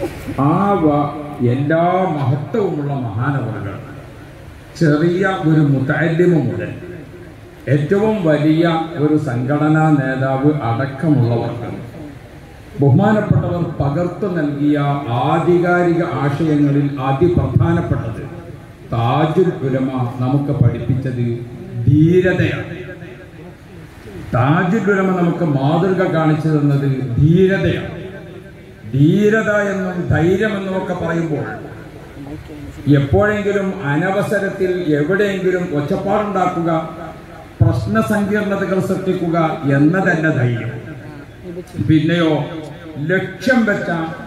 എല്ലാ മഹത്വവുമുള്ള മഹാനവറുകൾ ചെറിയ ഒരു മുതഅല്ലിമ മുതൽ ഏറ്റവും വലിയ ഒരു സംഘടനാ നേതാവ് അടക്കമുള്ളവർക്ക് ബഹുമാനപ്പെട്ടവർ പകർത്തു നൽകിയ ആധികാരിക ആശയങ്ങളിൽ അതിപ്രധാനപ്പെട്ടത് താജുൽ ഉലമ നമുക്ക് പഠിപ്പിച്ചത് ധീരതയാണ്. താജുൽ ഉലമ നമുക്ക് മാതൃക കാണിച്ചു തന്നത് ധീരതയാണ്. ധീരത എന്നും ധൈര്യമെന്നും ഒക്കെ പറയുമ്പോൾ എപ്പോഴെങ്കിലും അനവസരത്തിൽ എവിടെയെങ്കിലും ഒച്ചപ്പാടുണ്ടാക്കുക, പ്രശ്ന സങ്കീർണതകൾ സൃഷ്ടിക്കുക എന്നതല്ല ധൈര്യം. പിന്നെയോ ലക്ഷ്യം വെച്ച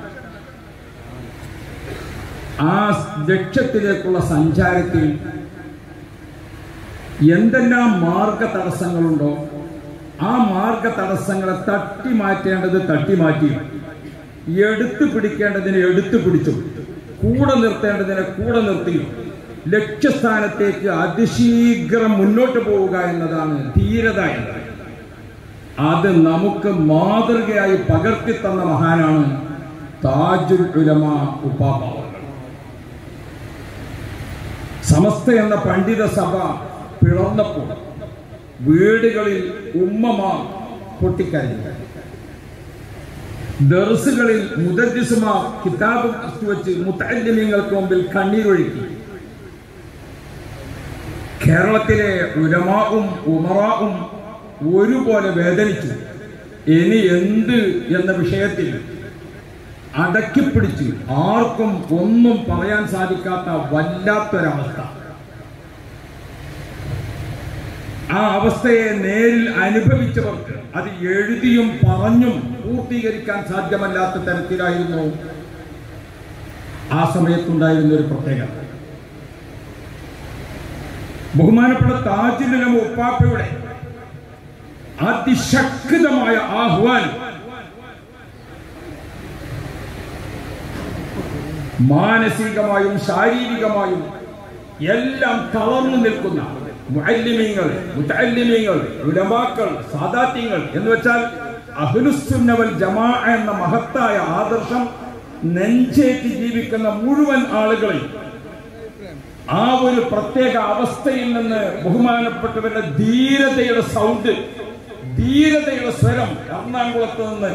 ആ ലക്ഷ്യത്തിലേക്കുള്ള സഞ്ചാരത്തിൽ എന്തെല്ലാം മാർഗ തടസ്സങ്ങളുണ്ടോ ആ മാർഗ തടസ്സങ്ങളെ തട്ടിമാറ്റേണ്ടത് തട്ടിമാറ്റി, എടുത്തു പിടിക്കേണ്ടതിനെ എടുത്തു പിടിച്ചു, കൂടെ നിർത്തേണ്ടതിനെ കൂടെ നിർത്തി ലക്ഷ്യസ്ഥാനത്തേക്ക് അതിശീഘ്രം മുന്നോട്ട് പോവുക എന്നതാണ് ധീരത എന്നത്. അത് നമുക്ക് മാതൃകയായി പകർത്തി തന്ന മഹാനാണ് താജുൽ ഉലമ ഉപ്പാപ്പ. സമസ്ത എന്ന പണ്ഡിത സഭ പിളർന്നപ്പോൾ വീടുകളിൽ ഉമ്മമാർ പൊട്ടിക്കരഞ്ഞു, ദർസുകളിൽ മുദദ്ദിസുമാർ കിതാബ് വെച്ച് മുതഅല്ലിമീങ്ങൾക്ക് മുമ്പിൽ കണ്ണീരൊഴുക്കി. കേരളത്തിലെ ഉലമാവും ഉമറാവും ഒരുപോലെ വേദനിച്ചു. ഇനി എന്ത് എന്ന വിഷയത്തിൽ അടക്കിപ്പിടിച്ച് ആർക്കും ഒന്നും പറയാൻ സാധിക്കാത്ത വല്ലാത്തൊരവസ്ഥ. ആ അവസ്ഥയെ നേരിൽ അനുഭവിച്ചവർക്ക് അത് എഴുതിയും പറഞ്ഞും പൂർത്തീകരിക്കാൻ സാധ്യമല്ലാത്ത തരത്തിലായിരുന്നു ആ സമയത്തുണ്ടായിരുന്ന ഒരു പ്രത്യേകത. ബഹുമാനപ്പെട്ട താജുൽ ഉലമ ഉപ്പാപ്പയുടെ അതിശക്തമായ ആഹ്വാനം മാനസികമായും ശാരീരികമായും എല്ലാം തളർന്നു നിൽക്കുന്ന മുഅല്ലിമീങ്ങൾ, മുതഅല്ലിമീങ്ങൾ, ഉലമാക്കൾ, സാദാത്യങ്ങൾ എന്ന് വെച്ചാൽ അഹ്ലുസ്സുന്ന വൽ ജമാഅ എന്ന മഹത്തായ ആദർശം നെഞ്ചേറ്റി ജീവിക്കുന്ന മുഴുവൻ ആളുകളെ ആ ഒരു പ്രത്യേക അവസ്ഥയിൽ നിന്ന് ബഹുമാനപ്പെട്ടവരുടെ ധീരതയുടെ സൗണ്ട്, ധീരതയുടെ സ്വരം എറണാകുളത്ത് നിന്ന്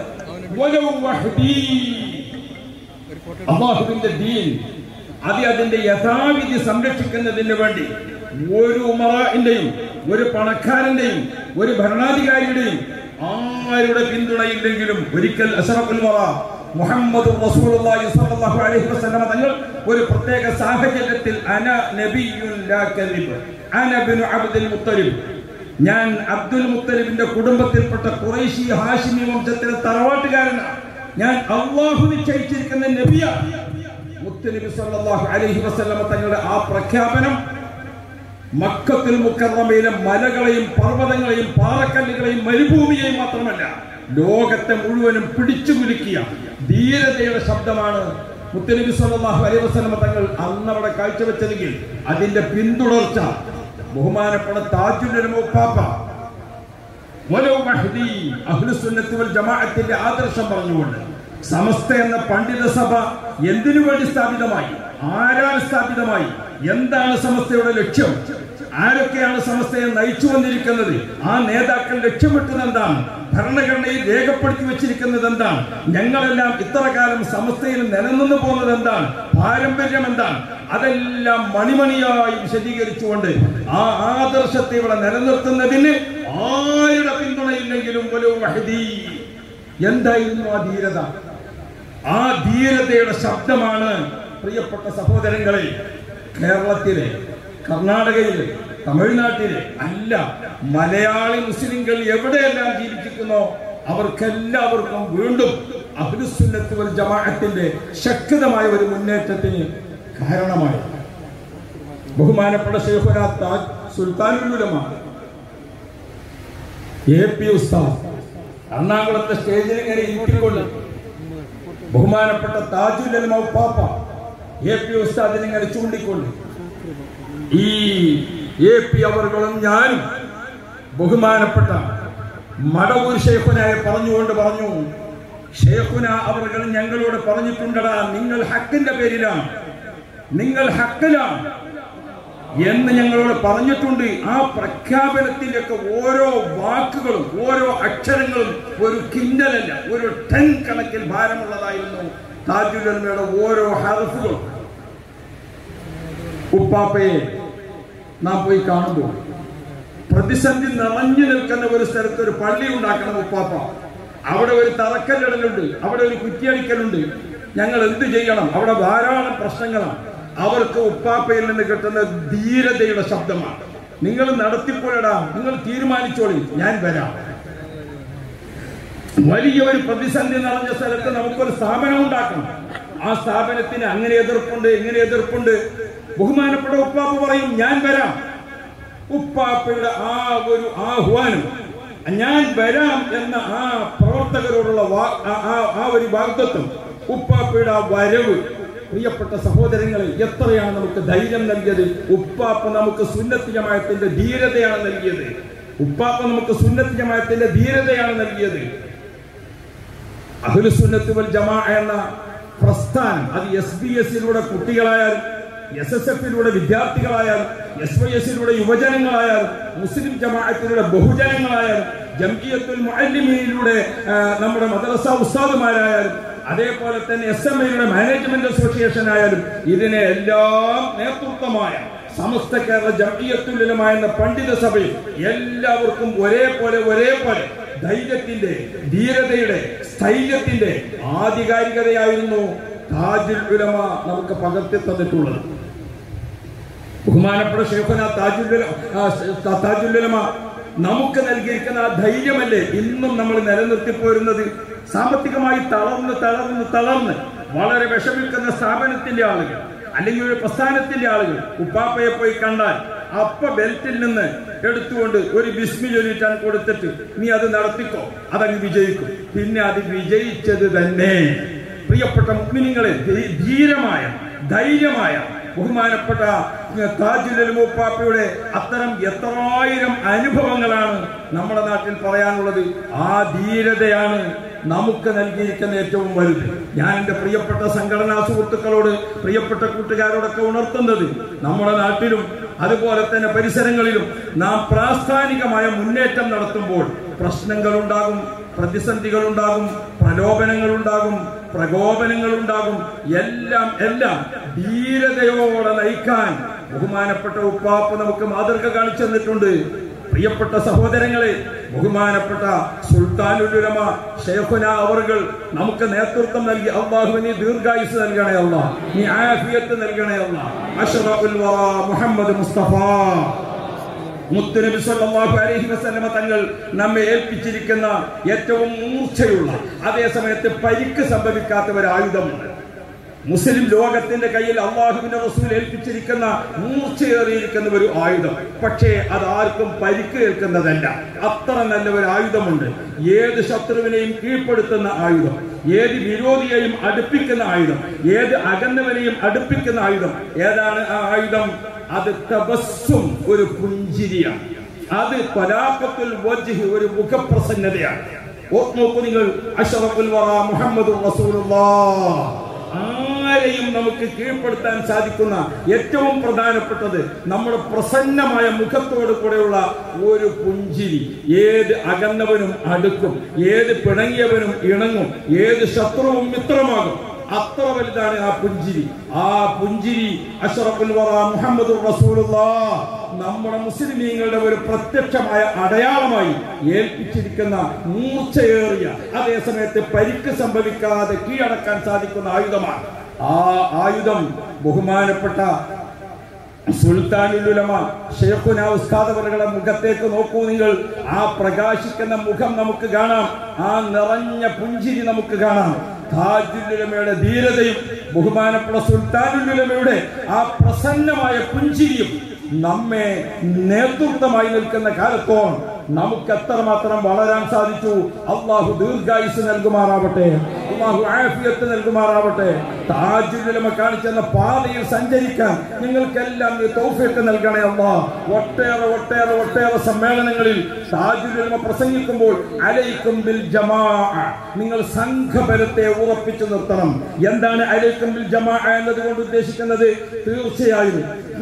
അല്ലാഹുവിന്റെ ദീൻ അതിന്റെ യഥാവിധി സംരക്ഷിക്കുന്നതിന് വേണ്ടി ഒരു ഉമറാന്റെയും ഒരു പണക്കാരന്റെയും ഒരു ഭരണാധികാരിയുടെയും ആരുടെ പിന്തുണയില്ലെങ്കിലും ഒരിക്കൽ അഷ്റഫുൽ വറ മുഹമ്മദ് റസൂലുള്ളാഹി സ്വല്ലല്ലാഹു അലൈഹി വസല്ലം തങ്ങൾ ഒരു പ്രത്യേക സാഹചര്യത്തിൽ അന നബിയുൻ ലാ കദിബ് അന ഇബ്നു അബ്ദുൽ മുത്തലിബ്, ഞാൻ അബ്ദുൽ മുത്തലിബിന്റെ കുടുംബത്തിൽപ്പെട്ട ഖുറൈശി ഹാഷിമി വംശത്തിലെ തറവാട്ടുകാരനാണ്, ഞാൻ അല്ലാഹു നിശ്ചയിച്ചിരിക്കുന്ന നബിയാണ്. മുത്തലിബ് സ്വല്ലല്ലാഹു അലൈഹി വസല്ലം തങ്ങളുടെ ആ പ്രഖ്യാപനം മക്കത്തുൽ മുക്കറമയിലെ മലകളെയും പർവ്വതങ്ങളെയും പാറക്കല്ലുകളെയും മരുഭൂമിയെയും മാത്രമല്ല ലോകത്തെ മുഴുവനും പിടിച്ചു കുലുക്കിയ ധീരതയുടെ ശബ്ദമാണ് മുത്തനബി സല്ലല്ലാഹു അലൈഹി വസല്ലം തങ്ങൾ അന്നവിടെ കാഴ്ചവെച്ചതെങ്കിൽ അതിന്റെ പിന്തുടർച്ച ബഹുമാനപ്പെട്ട താജുൽ ഉലമ ഉപ്പാപ്പ വലൗ മഹ്ദി അഹ്ലുസുന്നത്തി വൽ ജമാഅത്തിന്റെ ആദർശം പറഞ്ഞുകൊണ്ട് സമസ്ത എന്ന പണ്ഡിത സഭ എന്തിനു വേണ്ടി സ്ഥാപിതമായി, ആരാണ് സ്ഥാപിതമായി, എന്താണ് സമസ്തയുടെ ലക്ഷ്യം, ആരൊക്കെയാണ് സമസ്തയെ നയിച്ചു വന്നിരിക്കുന്നത്, ആ നേതാക്കൾ ലക്ഷ്യമിട്ടത് എന്താണ്, ഭരണഘടനയിൽ രേഖപ്പെടുത്തി വെച്ചിരിക്കുന്നത് എന്താണ്, ഞങ്ങളെല്ലാം ഇത്ര കാലം സമസ്തയിൽ നിലനിന്നു പോകുന്നത് എന്താണ്, പാരമ്പര്യം എന്താണ്, അതെല്ലാം മണിമണിയായി വിശദീകരിച്ചുകൊണ്ട് ആ ആദർശത്തെ ഇവിടെ നിലനിർത്തുന്നതിന് ആരുടെ പിന്തുണയില്ലെങ്കിലും വലൗ വഹദി. എന്തായിരുന്നു ആ ധീരത? ആ ധീരതയുടെ ശബ്ദമാണ് പ്രിയപ്പെട്ട സഹോദരങ്ങളെ കേരളത്തിലെ, കർണാടകയിലെ, തമിഴ്നാട്ടിലെ അല്ല മലയാളി മുസ്ലിങ്ങൾ എവിടെയെല്ലാം ജീവിച്ചിരിക്കുന്നോ അവർക്കെല്ലാവർക്കും വീണ്ടും അഹ്ലുസുന്നത്തി വൽ ജമാഅത്തിന്റെ ശക്തമായ ഒരു മുന്നേറ്റത്തിന് കാരണമായി. ബഹുമാനപ്പെട്ട ശൈഖുനാ താജ് സുൽത്താനുൽ ഉലമ എ.പി. ഉസ്താദ് എറണാകുളത്തെ സ്റ്റേജിൽ ഇങ്ങനെ ഇരുത്തിക്കൊണ്ട് ബഹുമാനപ്പെട്ട താജുൽ ഉലമ ഉപ്പാപ്പ എ.പി. ഉസ്താദിനെ ഇങ്ങനെ ചൂണ്ടിക്കൊണ്ട് ഈ എ.പി. അവர்களுം ഞാനും ബഹുമാനപ്പെട്ട മടവൂർ ശൈഖുനായെ പറഞ്ഞുകൊണ്ട് പറഞ്ഞു, ഷേഖുന അവർ ഞങ്ങളോട് പറഞ്ഞിട്ടുണ്ടടാ, നിങ്ങൾ ഹക്കിന്റെ പേരിലാണ്, നിങ്ങൾ ഹക്കിലാണ് എന്ന് ഞങ്ങളോട് പറഞ്ഞിട്ടുണ്ട്. ആ പ്രഖ്യാപനത്തിന്റെയൊക്കെ ഓരോ വാക്കുകളും ഓരോ അക്ഷരങ്ങളും ഒരു കിൻഡലല്ല, ഒരു ടൺ കണക്കിൽ ഭാരമുള്ളതായിരുന്നു താജുൽ ഉലമയുടെ ഓരോ ഹർഫുകളും. ഉപ്പാപ്പയെ നാം പോയി കാണുമ്പോൾ പ്രതിസന്ധി നിറഞ്ഞു നിൽക്കുന്ന ഒരു സ്ഥലത്ത് ഒരു പള്ളി ഉണ്ടാക്കണം ഉപ്പാപ്പ. അവിടെ ഒരു തറക്കല്ലിടലുണ്ട്, അവിടെ ഒരു കുറ്റിയടിക്കലുണ്ട്. ഞങ്ങൾ എന്ത് ചെയ്യണം? അവിടെ ധാരാളം പ്രശ്നങ്ങളാണ്. അവർക്ക് ഉപ്പാപ്പയിൽ നിന്ന് കിട്ടുന്ന ധീരതയുടെ ശബ്ദമാണ്. നിങ്ങൾ നടത്തിക്കൊള്ളടാ, നിങ്ങൾ തീരുമാനിച്ചോളി, ഞാൻ വരാം. വലിയ ഒരു പ്രതിസന്ധി നിറഞ്ഞ സ്ഥലത്ത് നമുക്കൊരു സ്ഥാപനം ഉണ്ടാക്കണം. ആ സ്ഥാപനത്തിന് അങ്ങനെ എതിർപ്പുണ്ട്, ഇങ്ങനെ എതിർപ്പുണ്ട്. ബഹുമാനപ്പെട്ട ഉപ്പാപ്പ പറയും, ഞാൻ വരാം. ഉപ്പാപ്പയുടെ ആ ഒരു ആഹ്വാനം, ഞാൻ വരാം എന്ന ആ പ്രവർത്തകരോടുള്ള ആ ഒരു വാഗ്ദത്വം, ഉപ്പാപ്പയുടെ ആ വരവ്, പ്രിയപ്പെട്ട സഹോദരങ്ങളെ, എത്രയാണ് നമുക്ക് ധൈര്യം നൽകിയത്. ഉപ്പാപ്പ നമുക്ക് സുന്നത്ത് ജമാഅത്തിന്റെ ധീരതയാണ് നൽകിയത്. ഉപ്പാപ്പ നമുക്ക് സുന്നത്ത് ജമാഅത്തിന്റെ ധീരതയാണ് നൽകിയത്. അഹ്ലു സുന്നത്ത് വൽ ജമാഅ എന്ന പ്രസ്ഥാനം, അത് SBS-ലൂടെ കുട്ടികളായാലും, SSF-ലൂടെ വിദ്യാർത്ഥികളായാലും, SYS-ലൂടെ യുവജനങ്ങളായാലും, മുസ്ലിം ജമാഅത്തിലൂടെ ബഹുജനങ്ങളായാലും, ജംഇയ്യത്തുൽ മുഅല്ലിമീനിലൂടെ നമ്മുടെ മദ്രസ ഉസ്താദുമാരായാലും, അതേപോലെ തന്നെ SMA-യുടെ മാനേജ്മെന്റ് അസോസിയേഷൻ ആയാലും, ഇതിനെ എല്ലാം നേതൃത്വമായ സമസ്ത കേരള ജംഇയ്യത്തുൽ ഉലമ എന്ന പണ്ഡിത സഭയിൽ എല്ലാവർക്കും ഒരേപോലെ ധൈര്യത്തിന്റെ, ധീരതയുടെ, സ്ഥൈര്യത്തിന്റെ ആധികാരികതയായിരുന്നു താജുൽ ഉലമ നമുക്ക് പകർത്തി തന്നിട്ടുള്ളത്. ബഹുമാനപ്പെട്ട ഷേഖുന താജുൽ ഉലമ നമുക്ക് നൽകിയിരിക്കുന്ന ആ ധൈര്യമല്ലേ ഇന്നും നമ്മൾ നിലനിർത്തി പോരുന്നത്. സാമ്പത്തികമായി തളർന്ന് വളരെ വിഷമിക്കുന്ന സ്ഥാപനത്തിന്റെ ആളുകൾ അല്ലെങ്കിൽ ഒരു പ്രസ്ഥാനത്തിന്റെ ആളുകൾ ഉപ്പാപ്പയെ പോയി കണ്ടാൽ അപ്പ ബെൽറ്റിൽ നിന്ന് എടുത്തുകൊണ്ട് ഒരു ബിസ്മി ചൊല്ലിട്ടാൻ കൊടുത്തിട്ട്, നീ അത് നടത്തിക്കോ, അതങ്ങ് വിജയിക്കും. പിന്നെ അത് വിജയിച്ചത് തന്നെ. പ്രിയപ്പെട്ട മുഅ്മിനീങ്ങളെ, ധൈര്യമായ ബഹുമാനപ്പെട്ട താജുൽ ഉലമ ഉപ്പാപ്പയുടെ അത്തരം എത്രായിരം അനുഭവങ്ങളാണ് നമ്മുടെ നാട്ടിൽ പറയാനുള്ളത്. ആ ധീരതയാണ് നമുക്ക് നൽകിയിരിക്കുന്ന ഏറ്റവും വലുത്. ഞാൻ എൻ്റെ പ്രിയപ്പെട്ട സംഘടനാ സുഹൃത്തുക്കളോട്, പ്രിയപ്പെട്ട കൂട്ടുകാരോടൊക്കെ ഉണർത്തുന്നത്, നമ്മുടെ നാട്ടിലും അതുപോലെ തന്നെ പരിസരങ്ങളിലും നാം പ്രാസ്ഥാനികമായ മുന്നേറ്റം നടത്തുമ്പോൾ പ്രശ്നങ്ങളുണ്ടാകും, പ്രതിസന്ധികളുണ്ടാകും, പ്രലോഭനങ്ങളുണ്ടാകും, പ്രകോപനങ്ങളുണ്ടാകും. എല്ലാം ധീരതയോടെ നയിക്കാൻ ബഹുമാനപ്പെട്ട ഉപ്പാപ്പ നമുക്ക് മാതൃക കാണിച്ചു തന്നിട്ടുണ്ട്. പ്രിയപ്പെട്ട സഹോദരങ്ങളെ, ബഹുമാനപ്പെട്ട സുൽത്താനുൽ ഉലമ ഷേഖുന അവർകൾ നമുക്ക് നേതൃത്വം നൽകി. അല്ലാഹു നീ ദീർഘായുസ് നൽകണേ അല്ലാഹ്, നീ ആഫിയത്ത് നൽകണേ അല്ലാഹ്. അഷ്റഫുൽ വറാ മുഹമ്മദ് മുസ്തഫ മുത്തുനബി സല്ലല്ലാഹു അലൈഹി വസല്ലമ തങ്ങൾ നമ്മെ ഏൽപ്പിച്ചിരിക്കുന്ന ഏറ്റവും മൂർച്ചയുള്ള, അതേസമയത്ത് പരിക്ക് സംഭവിക്കാത്ത ഒരു ആയുധമുണ്ട്. മുസ്ലിം ലോകത്തിന്റെ കയ്യിൽ അല്ലാഹുവിന്റെ റസൂൽ ഏൽപ്പിച്ചിരിക്കുന്ന മൂർച്ചയേറിയിരിക്കുന്ന ഒരു ആയുധം. പക്ഷേ അത് ആർക്കും പരിക്കേൽക്കുന്നതല്ല. അത്ര നല്ല ഒരു ആയുധമുണ്ട്. ഏത് ശത്രുവിനെയും കീഴ്പ്പെടുത്തുന്ന ആയുധം, ഏത് വിരോധിയെയും അടുപ്പിക്കുന്ന ആയുധം, ഏത് അകന്നവനെയും അടുപ്പിക്കുന്ന ആയുധം. ഏതാണ് ആ ആയുധം? അത് തബസ്സും, ഒരു പുഞ്ചിരിയാണ്. അത് തലാഖത്തുൽ വജ്ഹ്, ഒരു മുഖപ്രസന്നതയാണ്. നോക്കൂ നിങ്ങൾ, അഷ്റഫുൽ വറാ മുഹമ്മദുർ റസൂലുള്ളാഹ്. ആരെയും നമുക്ക് കീഴ്പ്പെടുത്താൻ സാധിക്കുന്ന ഏറ്റവും പ്രധാനപ്പെട്ടത് നമ്മുടെ പ്രസന്നമായ മുഖത്തോട് കൂടെയുള്ള ഒരു പുഞ്ചിരി. ഏത് അകന്നവനും അടുക്കും, ഏത് പിണങ്ങിയവനും ഇണങ്ങും, ഏത് ശത്രുവും മിത്രമാകും. അത്ര വലുതാണ് ആ പുഞ്ചിരി. ആ പുഞ്ചിരി അഷ്റഫുൽ വറാ മുഹമ്മദുർ റസൂലുള്ളാഹ് നമ്മുടെ മുസ്ലിമീങ്ങളുടെ ഒരു പ്രത്യക്ഷമായ അടയാളമായി ഏൽപ്പിച്ചിരിക്കുന്ന മൂർച്ചയേറിയ, അതേസമയത്ത് പരിക്ക് സംഭവിക്കാതെ കീഴടക്കാൻ സാധിക്കുന്ന ആയുധമാണ്. ആ ആയുധം ബഹുമാനപ്പെട്ട സുൽത്താനുൽ ഉലമ ഷേഖുന ഉസ്താദ് അവരുടെ മുഖത്തേക്ക് നോക്കൂ നിങ്ങൾ. ആ പ്രകാശിക്കുന്ന മുഖം നമുക്ക് കാണാം, ആ നിറഞ്ഞ പുഞ്ചിരി നമുക്ക് കാണാം. താജുൽ ഉലമയുടെ ധീരതയും ബഹുമാനപ്പെട്ട സുൽത്താനുൽ ഉലമയുടെ ആ പ്രസന്നമായ പുഞ്ചിരിയും നമ്മെ നേതൃത്വമായി നിൽക്കുന്ന കാലത്തോളം നമുക്ക് എത്രമാത്രം വളരാൻ സാധിച്ചു. അള്ളാഹു ദീർഘായുസ് നൽകുമാറാവട്ടെ, അള്ളാഹു ആഫിയത്ത് നൽകുമാറാവട്ടെ. താജുൽ ഉലമ കാണിച്ചെന്ന പാതയിൽ സഞ്ചരിക്കാൻ നിങ്ങൾക്കെല്ലാം നീ തൗഫീഖ് നൽകണേ അല്ലാഹ്. ഒട്ടേറെ സമ്മേളനങ്ങളിൽ താജുൽ ഉലമ പ്രസംഗിക്കുമ്പോൾ അലൈക്കും ബിൽ ജമാഅ, നിങ്ങൾ സംഘബലത്തെ ഉറപ്പിച്ചു നിർത്തണം. എന്താണ് അലൈക്കും ബിൽ ജമാഅ എന്നതുകൊണ്ട് ഉദ്ദേശിക്കുന്നത്? തീർച്ചയായും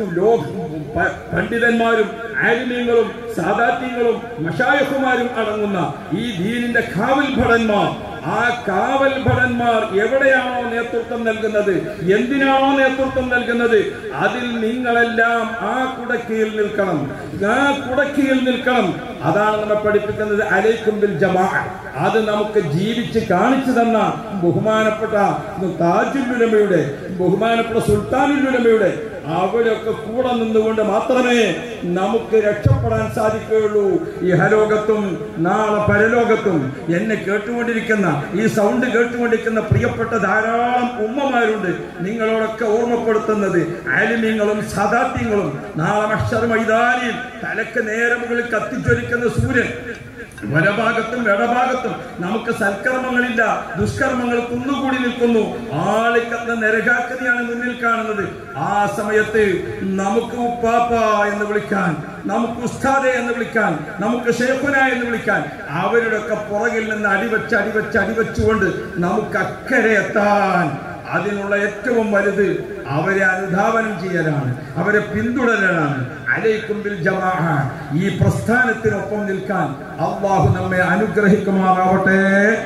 പണ്ഡിതന്മാരും ആലിമീങ്ങളും സാദാത്യങ്ങളും മശായിഖുമാരും അടങ്ങുന്ന ഈ ദീനിന്റെ കാവൽ ഭടന്മാർ, ആ കാവൽ ഭടന്മാർ എവിടെയാണോ നേതൃത്വം നൽകുന്നത്, എന്തിനാണോ നേതൃത്വം നൽകുന്നത്, അതിൽ നിങ്ങളെല്ലാം ആ കുടക്കീഴിൽ നിൽക്കണം, ആ കുടക്കീഴിൽ നിൽക്കണം. അതാണ് നമ്മെ പഠിപ്പിക്കുന്നത് അലൈക്കും ബിൽ ജമാഅ. അത് നമുക്ക് ജീവിച്ച് കാണിച്ചു തന്ന ബഹുമാനപ്പെട്ട താജുൽ ഉലമയുടെ, ബഹുമാനപ്പെട്ട സുൽത്താനുൽ ഉലമയുടെ അവരൊക്കെ കൂടെ നിന്നുകൊണ്ട് മാത്രമേ നമുക്ക് രക്ഷപ്പെടാൻ സാധിക്കുകയുള്ളൂ. ഇഹലോകത്തും നാളെ പരലോകത്തും. എന്നെ കേട്ടുകൊണ്ടിരിക്കുന്ന, ഈ സൗണ്ട് കേട്ടുകൊണ്ടിരിക്കുന്ന പ്രിയപ്പെട്ട ധാരാളം ഉമ്മമാരുണ്ട്. നിങ്ങളോടൊക്കെ ഓർമ്മപ്പെടുത്തുന്നത് ആലിമീങ്ങളും സദാത്യങ്ങളും നാളെ മഹ്ശർ മൈതാനിയിൽ തലക്ക് നേരെ മുകളിൽ കത്തിച്ചൊലിക്കുന്ന സൂര്യൻ, വലഭാഗത്തും ഇടഭാഗത്തും നമുക്ക് സൽക്കർമ്മങ്ങളില്ല, ദുഷ്കർമ്മങ്ങൾ കുന്നുകൂടി നിൽക്കുന്നു. ആളിക്കത്ത് നരകാക്കതിയാണ് മുന്നിൽ കാണുന്നത്. ആ സമയത്ത് നമുക്ക് ഉപ്പാപ്പ എന്ന് വിളിക്കാൻ, നമുക്ക് ഉസ്താദെ എന്ന് വിളിക്കാൻ, നമുക്ക് ഷേഖുന എന്ന് വിളിക്കാൻ അവരുടെ ഒക്കെ പുറകിൽ നിന്ന് അടിവെച്ചുകൊണ്ട് നമുക്ക് അക്കരെ എത്താൻ അതിനുള്ള ഏറ്റവും വലുത് അവരെ അനുധാവനം ചെയ്യലാണ്, അവരെ പിന്തുടരലാണ്. അലൈക്കും ബിൽ ജമാഅ, ഈ പ്രസ്ഥാനത്തിനൊപ്പം നിൽക്കാൻ അല്ലാഹു നമ്മെ അനുഗ്രഹിക്കുമാറാവട്ടെ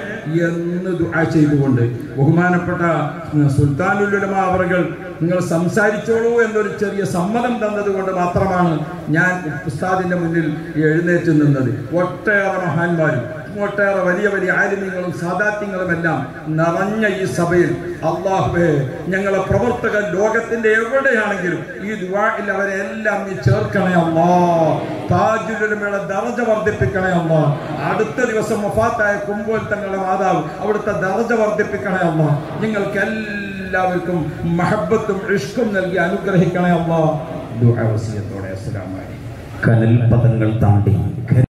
എന്ന് ദുആ ചെയ്തുകൊണ്ട് ബഹുമാനപ്പെട്ട സുൽത്താനുൽ ഉലമ അവർകൾ നിങ്ങൾ സംസാരിച്ചോളൂ എന്നൊരു ചെറിയ സമ്മതം തന്നതുകൊണ്ട് മാത്രമാണ് ഞാൻ ഉസ്താദിന്റെ മുന്നിൽ എഴുന്നേറ്റ് നിന്നത്. ഒട്ടേറെ മഹാന്മാരും ഒട്ടേറെ വലിയ ആലിമീങ്ങളും സാദാത്യങ്ങളും എല്ലാം നിറഞ്ഞ ഈ സഭയിൽ അല്ലാഹുവേ, ഞങ്ങളെ പ്രവർത്തകർ ലോകത്തിന്റെ എവിടെയാണെങ്കിലും ഈ ദുആയിൽ അവരെ എല്ലാം നീ ചേർക്കണേ അല്ലാഹ്. താജുൽ ഉലമയുടെ ദറജ വർദ്ധിപ്പിക്കണേ അല്ലാഹ്. അടുത്ത ദിവസം വഫാത്തായ കുമ്പോൾ തങ്ങളുടെ മാതാവ്, അവിടുത്തെ ദറജ വർദ്ധിപ്പിക്കണേ അല്ലാഹ്. നിങ്ങൾക്ക് എല്ലാവർക്കും മഹബ്ബത്തും ഇഷ്കും നൽകി അനുഗ്രഹിക്കണേ അല്ലാഹ്. ദുആ വസിയത്തോടെ അസ്സലാമു അലൈക്കും. കനൽ പദങ്ങൾ താണ്ടി